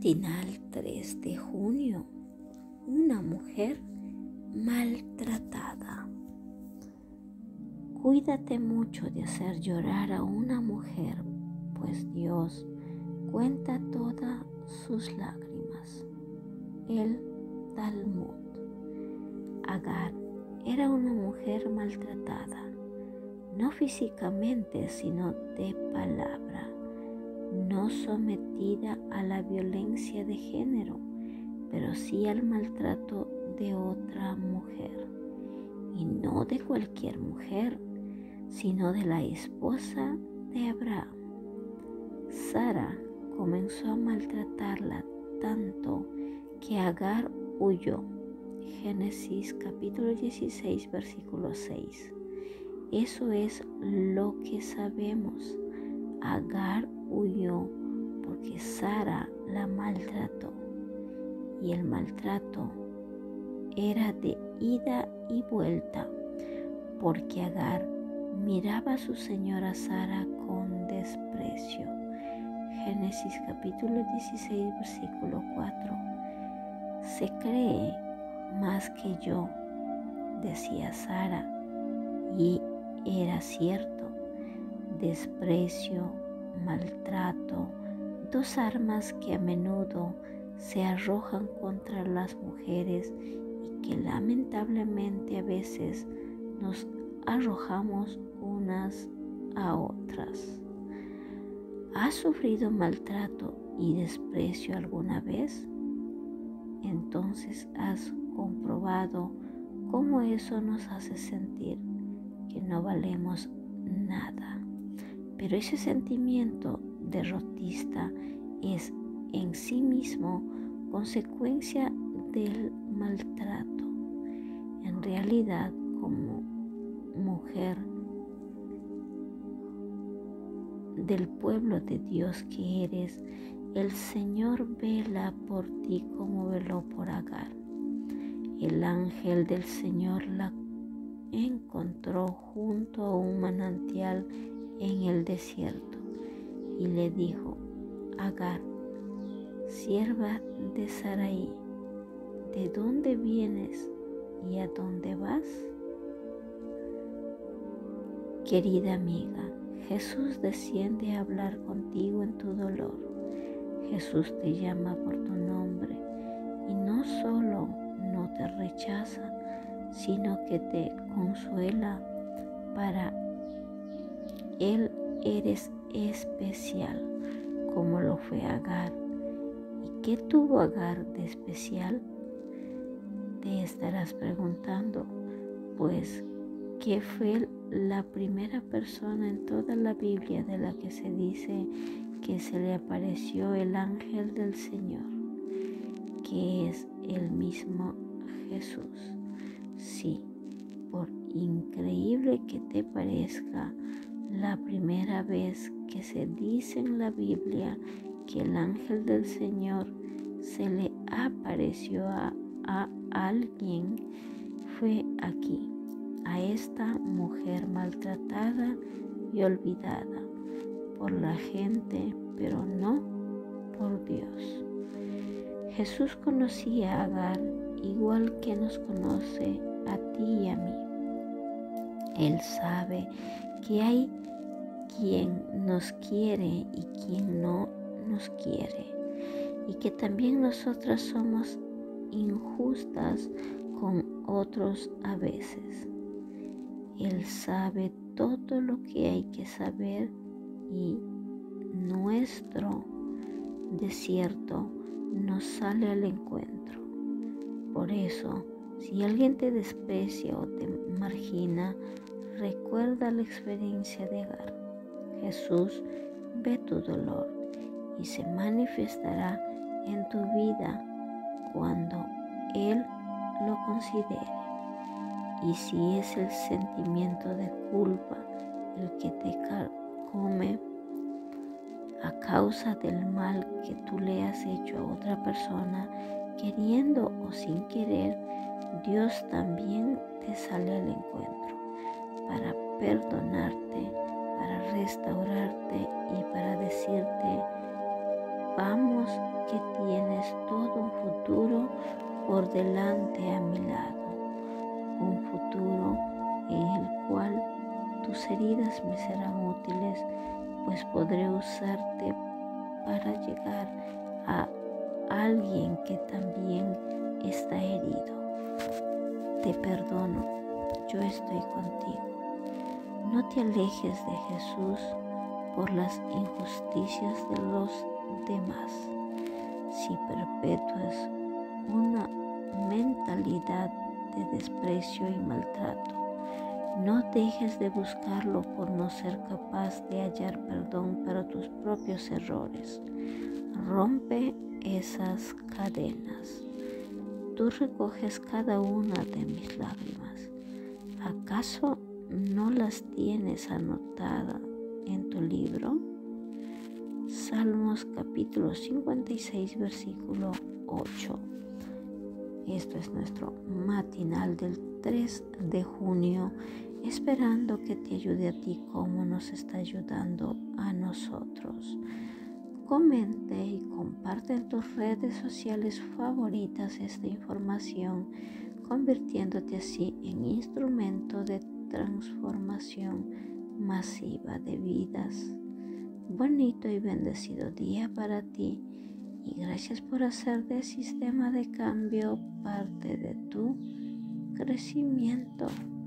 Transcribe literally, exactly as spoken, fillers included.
Matinal tres de junio. Una mujer maltratada. Cuídate mucho de hacer llorar a una mujer, pues Dios cuenta todas sus lágrimas. El Talmud. Agar era una mujer maltratada, no físicamente, sino de palabra, no sometida a la violencia de género, pero sí al maltrato de otra mujer, y no de cualquier mujer, sino de la esposa de Abraham. Sara comenzó a maltratarla tanto que Agar huyó. Génesis capítulo dieciséis, versículo seis. Eso es lo que sabemos. Agar huyó porque Sara la maltrató, y el maltrato era de ida y vuelta, porque Agar miraba a su señora Sara con desprecio. Génesis capítulo dieciséis, versículo cuatro. Se cree más que yo, decía Sara, y era cierto. Desprecio, maltrato, dos armas que a menudo se arrojan contra las mujeres y que lamentablemente a veces nos arrojamos unas a otras. ¿Has sufrido maltrato y desprecio alguna vez? Entonces has comprobado cómo eso nos hace sentir que no valemos nada. Pero ese sentimiento derrotista es en sí mismo consecuencia del maltrato. En realidad, como mujer del pueblo de Dios que eres, el Señor vela por ti como veló por Agar. El ángel del Señor la encontró junto a un manantial en el desierto y le dijo: Agar, sierva de Sarai, ¿de dónde vienes y a dónde vas? Querida amiga, Jesús desciende a hablar contigo en tu dolor. Jesús te llama por tu nombre y no solo no te rechaza, sino que te consuela. Para Él eres especial, como lo fue Agar. ¿Y qué tuvo Agar de especial? Te estarás preguntando, pues, ¿qué fue la primera persona en toda la Biblia de la que se dice que se le apareció el ángel del Señor? Que es el mismo Jesús. Sí, por increíble que te parezca, la primera vez que se dice en la Biblia que el ángel del Señor se le apareció a, a alguien fue aquí, a esta mujer maltratada y olvidada por la gente, pero no por Dios. Jesús conocía a Agar igual que nos conoce a ti y a mí. Él sabe que hay quien nos quiere y quien no nos quiere, y que también nosotras somos injustas con otros a veces. Él sabe todo lo que hay que saber y nuestro desierto nos sale al encuentro. Por eso, si alguien te desprecia o te margina, recuerda la experiencia de Agar. Jesús ve tu dolor y se manifestará en tu vida cuando Él lo considere. Y si es el sentimiento de culpa el que te carcome a causa del mal que tú le has hecho a otra persona, queriendo o sin querer, Dios también te sale al encuentro para perdonarte, para restaurarte y para decirte: Vamos que tienes todo un futuro por delante a mi lado, un futuro en el cual tus heridas me serán útiles, pues podré usarte para llegar a alguien que también está herido. Te perdono, yo estoy contigo. No te alejes de Jesús por las injusticias de los demás. Si perpetúas una mentalidad de desprecio y maltrato, no dejes de buscarlo por no ser capaz de hallar perdón para tus propios errores. Rompe esas cadenas. Tú recoges cada una de mis lágrimas. ¿Acaso no las tienes anotadas en tu libro? Salmos capítulo cincuenta y seis, versículo ocho. Esto es nuestro matinal del tres de junio, esperando que te ayude a ti como nos está ayudando a nosotros. Comente y comparte en tus redes sociales favoritas esta información, convirtiéndote así en instrumento de transformación masiva de vidas. Bonito y bendecido día para ti y gracias por hacer del sistema de cambio parte de tu crecimiento.